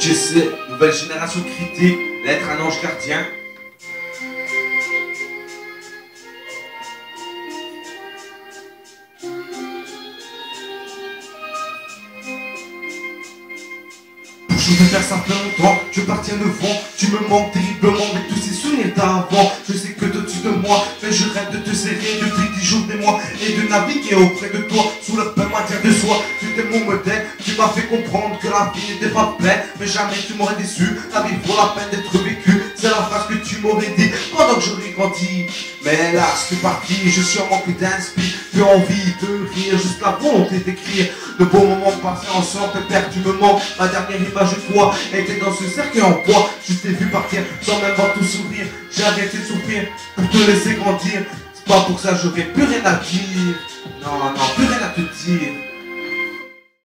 Je sais, nouvelle génération critique, l'être un ange gardien. Je vais faire ça plein longtemps, je partir le vent. Tu me manques terriblement avec tous ces souvenirs d'avant. Je sais que au-dessus de moi, mais je rêve de te serrer depuis 10 jours des mois et de naviguer auprès de toi sous la pleine matière de soi. Tu étais mon modèle, tu m'as fait comprendre que la vie n'était pas pleine, mais jamais tu m'aurais déçu. La vie vaut la peine d'être vécue, c'est la phrase que tu m'aurais dit pendant que j'aurais grandi. Mais là, je suis parti, je suis en manque d'inspi, plus envie de rire, juste la volonté d'écrire. De beaux moments passés ensemble, pépère, tu me manques. Ma dernière image de toi était dans ce cercle en bois. Je t'ai vu partir sans même voir tout sourire. J'ai arrêté de souffrir pour te laisser grandir. C'est pas pour ça j'aurais plus rien à dire. Non, non, plus rien à te dire.